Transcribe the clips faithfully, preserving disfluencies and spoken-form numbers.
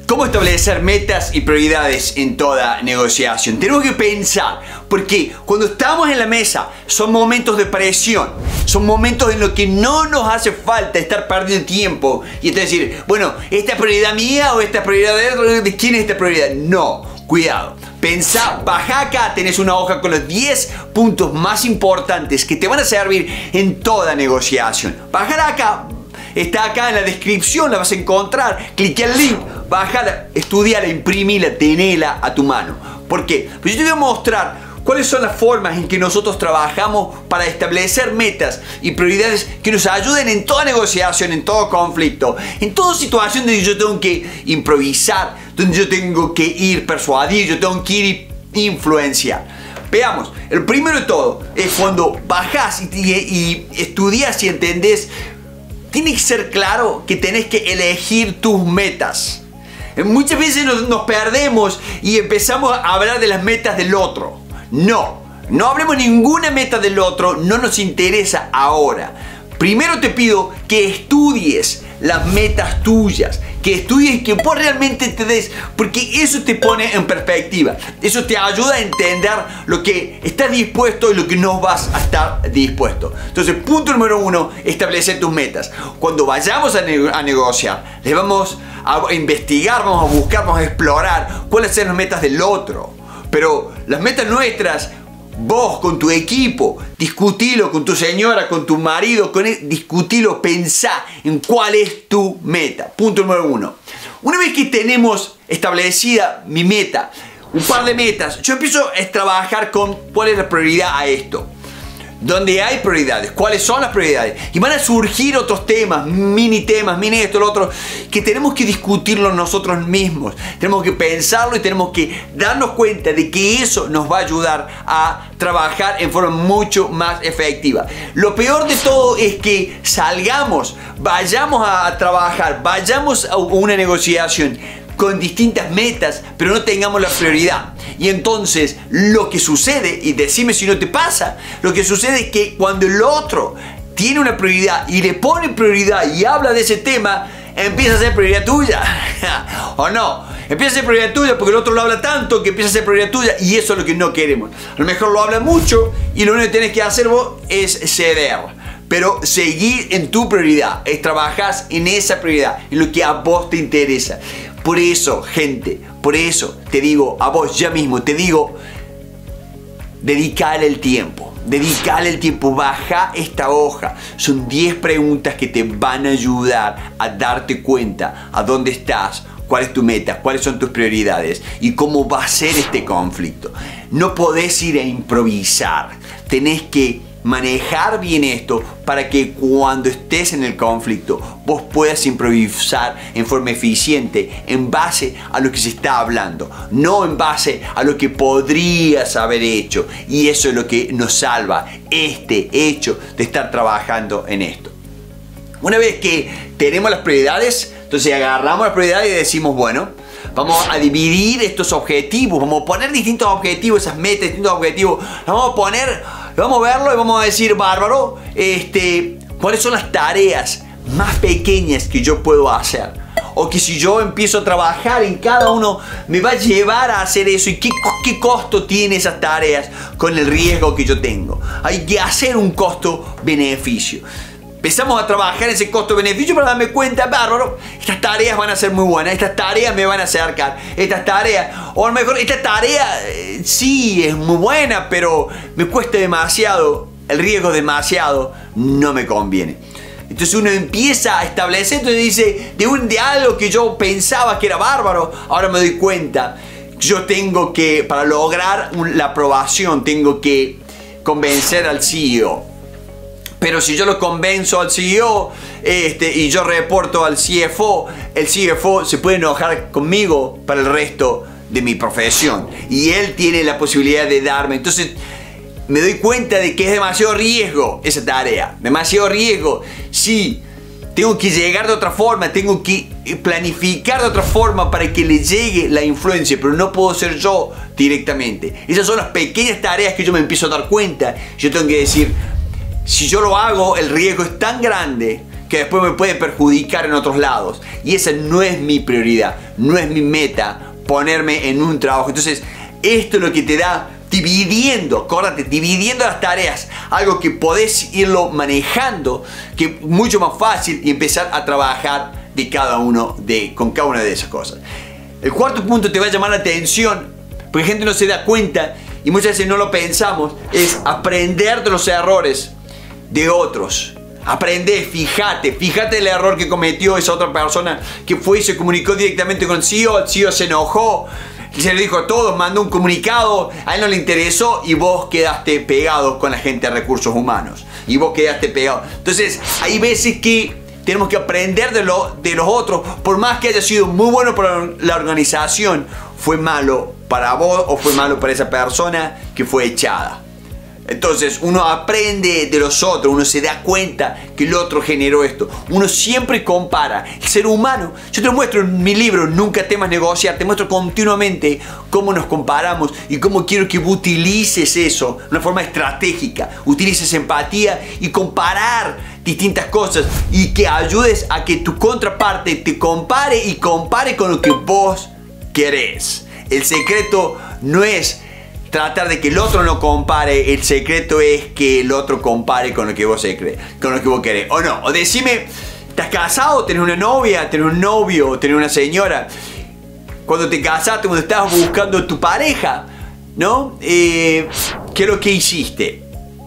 ¿Cómo establecer metas y prioridades en toda negociación? Tenemos que pensar, porque cuando estamos en la mesa son momentos de presión, son momentos en los que no nos hace falta estar perdiendo tiempo y entonces decir, bueno, ¿esta es prioridad mía o esta es prioridad de otro? ¿De quién es esta prioridad? No, cuidado. Pensá, baja acá, tenés una hoja con los diez puntos más importantes que te van a servir en toda negociación. Bájala acá. Está acá en la descripción, la vas a encontrar. Clique el link, bájala, estudiala, imprimila, tenela a tu mano. ¿Por qué? Pues yo te voy a mostrar cuáles son las formas en que nosotros trabajamos para establecer metas y prioridades que nos ayuden en toda negociación, en todo conflicto, en toda situación donde yo tengo que improvisar, donde yo tengo que ir persuadir, yo tengo que ir influenciar. Veamos, el primero de todo es cuando bajás y, y, y estudias y entendés. Tiene que ser claro que tenés que elegir tus metas. Muchas veces nos, nos perdemos y empezamos a hablar de las metas del otro. No, no hablemos ninguna meta del otro, no nos interesa ahora. Primero te pido que estudies las metas tuyas, que estudies y que vos realmente te des, porque eso te pone en perspectiva, eso te ayuda a entender lo que estás dispuesto y lo que no vas a estar dispuesto. Entonces, punto número uno, establecer tus metas. Cuando vayamos a, ne a negociar, les vamos a investigar, vamos a buscar, vamos a explorar cuáles son las metas del otro, pero las metas nuestras, vos con tu equipo, discutilo con tu señora, con tu marido, con él, discutilo, pensá en cuál es tu meta. Punto número uno. Una vez que tenemos establecida mi meta, un par de metas, yo empiezo a trabajar con cuál es la prioridad a esto. Donde hay prioridades, cuáles son las prioridades. Y van a surgir otros temas, mini temas, mini esto, lo otro, que tenemos que discutirlo nosotros mismos. Tenemos que pensarlo y tenemos que darnos cuenta de que eso nos va a ayudar a trabajar en forma mucho más efectiva. Lo peor de todo es que salgamos, vayamos a trabajar, vayamos a una negociación con distintas metas, pero no tengamos la prioridad. Y entonces lo que sucede, y decime si no te pasa, lo que sucede es que cuando el otro tiene una prioridad y le pone prioridad y habla de ese tema, empieza a ser prioridad tuya. ¿O no? Empieza a ser prioridad tuya porque el otro lo habla tanto que empieza a ser prioridad tuya, y eso es lo que no queremos. A lo mejor lo habla mucho y lo único que tienes que hacer vos es ceder. Pero seguir en tu prioridad, es trabajar en esa prioridad, en lo que a vos te interesa. Por eso, gente, por eso te digo a vos ya mismo, te digo, dedicale el tiempo, dedicale el tiempo, baja esta hoja. Son diez preguntas que te van a ayudar a darte cuenta a dónde estás, cuál es tu meta, cuáles son tus prioridades y cómo va a ser este conflicto. No podés ir a improvisar, tenés que manejar bien esto para que cuando estés en el conflicto vos puedas improvisar en forma eficiente en base a lo que se está hablando, no en base a lo que podrías haber hecho. Y eso es lo que nos salva, este hecho de estar trabajando en esto. Una vez que tenemos las prioridades, entonces agarramos las prioridades y decimos, bueno, vamos a dividir estos objetivos, vamos a poner distintos objetivos, esas metas, distintos objetivos, vamos a poner, vamos a verlo y vamos a decir, bárbaro, este, cuáles son las tareas más pequeñas que yo puedo hacer. O que si yo empiezo a trabajar en cada uno, me va a llevar a hacer eso. ¿Y qué, qué costo tiene esas tareas con el riesgo que yo tengo? Hay que hacer un costo-beneficio. Empezamos a trabajar ese costo-beneficio para darme cuenta, bárbaro, estas tareas van a ser muy buenas, estas tareas me van a acercar, estas tareas, o a lo mejor esta tarea eh, sí es muy buena, pero me cuesta demasiado, el riesgo demasiado, no me conviene. Entonces uno empieza a establecer, entonces dice, de, un, de algo que yo pensaba que era bárbaro, ahora me doy cuenta, yo tengo que, para lograr un, la aprobación, tengo que convencer al C E O. Pero si yo lo convenzo al C E O este, y yo reporto al C F O, el C F O se puede enojar conmigo para el resto de mi profesión. Y él tiene la posibilidad de darme. Entonces me doy cuenta de que es demasiado riesgo esa tarea. Demasiado riesgo. Sí, tengo que llegar de otra forma, tengo que planificar de otra forma para que le llegue la influencia, pero no puedo ser yo directamente. Esas son las pequeñas tareas que yo me empiezo a dar cuenta. Yo tengo que decir, si yo lo hago, el riesgo es tan grande que después me puede perjudicar en otros lados. Y esa no es mi prioridad, no es mi meta ponerme en un trabajo. Entonces, esto es lo que te da dividiendo, acuérdate, dividiendo las tareas, algo que podés irlo manejando, que es mucho más fácil, y empezar a trabajar de cada uno de, con cada una de esas cosas. El cuarto punto te va a llamar la atención, porque la gente no se da cuenta y muchas veces no lo pensamos, es aprender de los errores de otros. Aprende, fíjate, fíjate el error que cometió esa otra persona que fue y se comunicó directamente con el C E O, el C E O se enojó, se le dijo a todos, mandó un comunicado, a él no le interesó y vos quedaste pegado con la gente de recursos humanos. Y vos quedaste pegado. Entonces, hay veces que tenemos que aprender de, lo, de los otros, por más que haya sido muy bueno para la organización, fue malo para vos o fue malo para esa persona que fue echada. Entonces uno aprende de los otros, uno se da cuenta que el otro generó esto. Uno siempre compara. El ser humano, yo te lo muestro en mi libro Nunca temas negociar, te muestro continuamente cómo nos comparamos y cómo quiero que utilices eso de una forma estratégica. Utilices empatía y comparar distintas cosas y que ayudes a que tu contraparte te compare y compare con lo que vos querés. El secreto no es tratar de que el otro no compare, el secreto es que el otro compare con lo que vos crees, con lo que vos querés. O no, o decime, ¿estás casado? ¿Tenés una novia? ¿Tenés un novio? ¿Tenés una señora? Cuando te casaste, cuando estabas buscando tu pareja, ¿no? Eh, ¿Qué es lo que hiciste?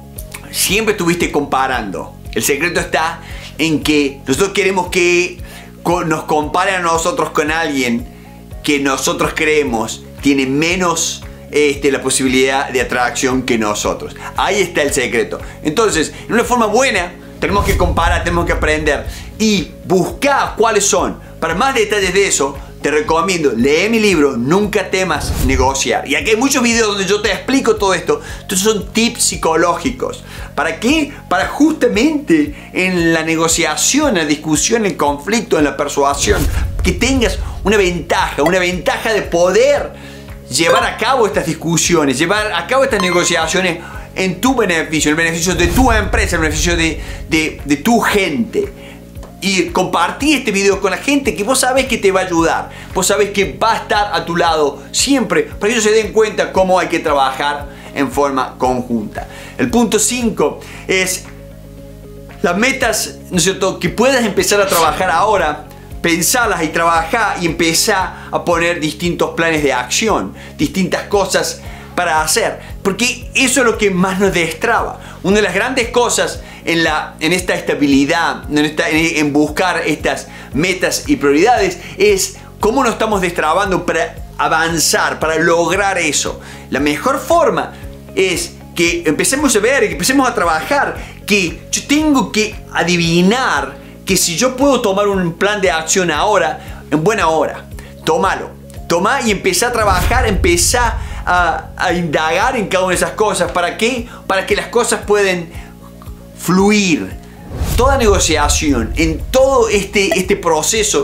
Siempre estuviste comparando. El secreto está en que nosotros queremos que nos comparen a nosotros con alguien que nosotros creemos tiene menos Este, la posibilidad de atracción que nosotros. Ahí está el secreto. Entonces, en una forma buena, tenemos que comparar, tenemos que aprender y buscar cuáles son. Para más detalles de eso, te recomiendo, lee mi libro Nunca temas negociar. Y aquí hay muchos videos donde yo te explico todo esto. Entonces son tips psicológicos. ¿Para qué? Para justamente en la negociación, en la discusión, en el conflicto, en la persuasión, que tengas una ventaja, una ventaja de poder llevar a cabo estas discusiones, llevar a cabo estas negociaciones en tu beneficio, en el beneficio de tu empresa, en el beneficio de, de, de tu gente. Y compartir este video con la gente que vos sabés que te va a ayudar, vos sabés que va a estar a tu lado siempre, para que ellos se den cuenta cómo hay que trabajar en forma conjunta. El punto cinco es las metas, ¿no es cierto?, que puedas empezar a trabajar ahora. Pensarlas y trabajar y empezar a poner distintos planes de acción, distintas cosas para hacer, porque eso es lo que más nos destraba. Una de las grandes cosas en, la, en esta estabilidad, en, esta, en buscar estas metas y prioridades, es cómo nos estamos destrabando para avanzar, para lograr eso. La mejor forma es que empecemos a ver, que empecemos a trabajar, que yo tengo que adivinar que si yo puedo tomar un plan de acción ahora, en buena hora, tómalo. Toma y empezá a trabajar, empezá a, a indagar en cada una de esas cosas. ¿Para qué? Para que las cosas puedan fluir. Toda negociación, en todo este, este proceso,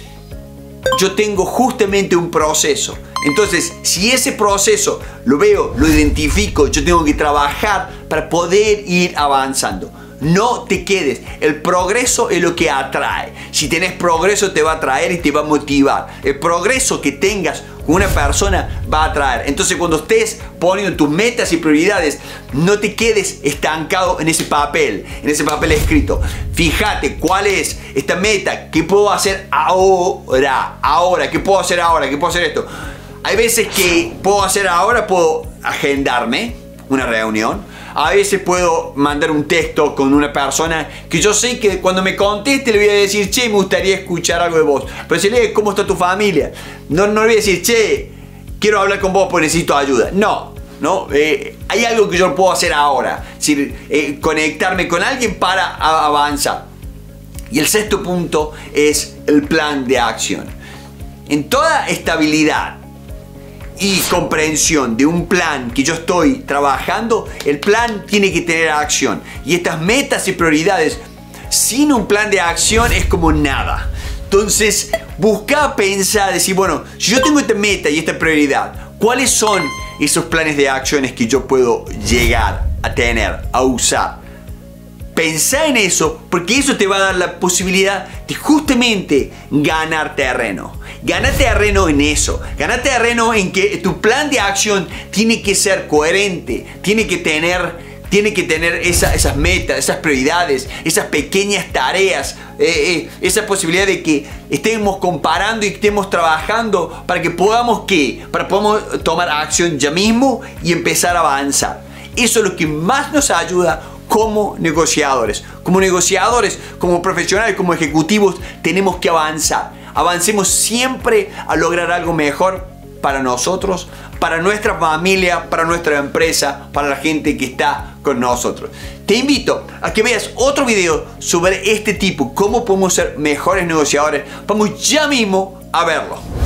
yo tengo justamente un proceso. Entonces, si ese proceso lo veo, lo identifico, yo tengo que trabajar para poder ir avanzando. No te quedes. El progreso es lo que atrae. Si tenés progreso te va a atraer y te va a motivar. El progreso que tengas con una persona va a atraer. Entonces cuando estés poniendo tus metas y prioridades, no te quedes estancado en ese papel, en ese papel escrito. Fíjate cuál es esta meta. ¿Qué puedo hacer ahora? Ahora. ¿Qué puedo hacer ahora? ¿Qué puedo hacer esto? Hay veces que puedo hacer ahora, puedo agendarme una reunión. A veces puedo mandar un texto con una persona que yo sé que cuando me conteste le voy a decir, che, me gustaría escuchar algo de vos. Pero si le digo, ¿cómo está tu familia? No, no le voy a decir, che, quiero hablar con vos porque necesito ayuda. No, no. Eh, hay algo que yo puedo hacer ahora. Es decir, eh, conectarme con alguien para avanzar. Y el sexto punto es el plan de acción. En toda estabilidad y comprensión de un plan que yo estoy trabajando, el plan tiene que tener acción. Y estas metas y prioridades, sin un plan de acción es como nada. Entonces, busca pensar, decir, bueno, si yo tengo esta meta y esta prioridad, ¿cuáles son esos planes de acciones que yo puedo llegar a tener, a usar? Pensá en eso, porque eso te va a dar la posibilidad de justamente ganar terreno. Gana terreno en eso. Gana terreno en que tu plan de acción tiene que ser coherente, tiene que tener... Tiene que tener esa, esas metas, esas prioridades, esas pequeñas tareas, eh, eh, esa posibilidad de que estemos comparando y estemos trabajando para que podamos, ¿qué? Para que podamos tomar acción ya mismo y empezar a avanzar. Eso es lo que más nos ayuda como negociadores. Como negociadores, como profesionales, como ejecutivos, tenemos que avanzar. Avancemos siempre a lograr algo mejor para nosotros, para nuestra familia, para nuestra empresa, para la gente que está con nosotros. Te invito a que veas otro video sobre este tipo, cómo podemos ser mejores negociadores. Vamos ya mismo a verlo.